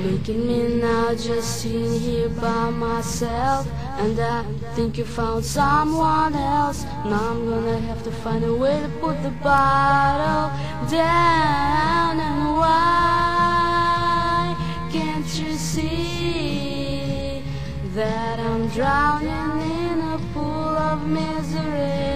Look at me now, just sitting here by myself, and I think you found someone else. Now I'm gonna have to find a way to put the bottle down. And why can't you see that I'm drowning in a pool of misery?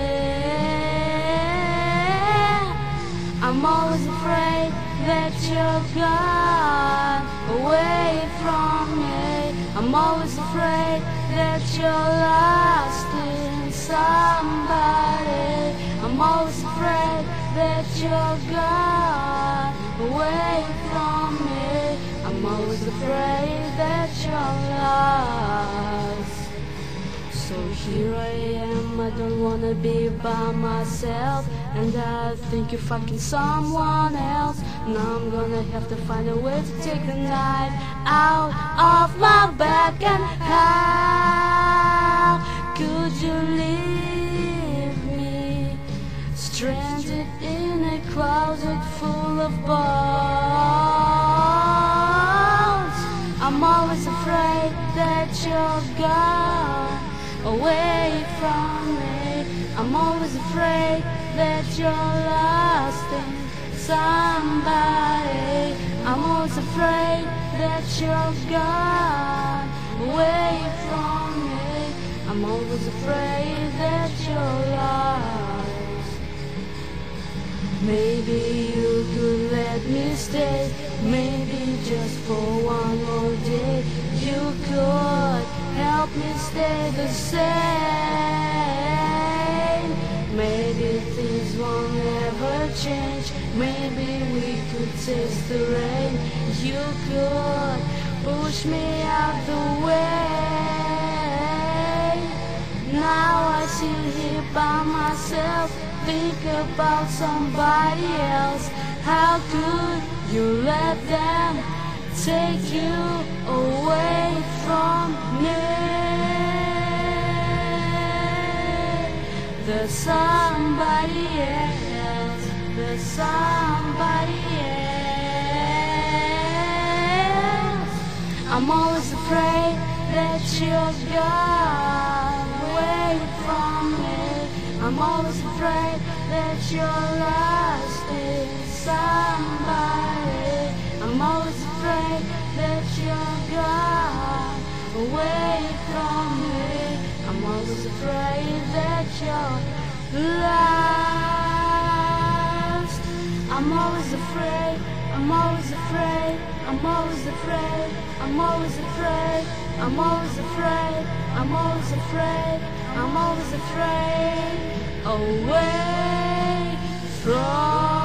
I'm always afraid that you're gone away from me. I'm always afraid that you're lost in somebody. I'm always afraid that you're gone away from me. I'm always afraid that you're lost. So here I am, I don't wanna be by myself, and I think you're fucking someone else. Now I'm gonna have to find a way to take the knife out of my back. And how could you leave me stranded in a closet full of bones? I'm always afraid that you're gone away from me. I'm always afraid that you're lost in somebody. I'm always afraid that you're gone away from me. I'm always afraid that you're lost. Maybe you could let me stay, maybe just for one more day. You could help me stay the same. Maybe things won't ever change. Maybe we could taste the rain. You could push me out the way. Now I sit here by myself, think about somebody else. How could you let them take you away from me? There's somebody else, there's somebody else. I'm always afraid that you're gone away from me. I'm always afraid that you're lost in somebody. I'm always afraid that you're gone away from me. I'm always afraid that you're lost. I'm always afraid, I'm always afraid, I'm always afraid, I'm always afraid, I'm always afraid, I'm always afraid, I'm always afraid, away from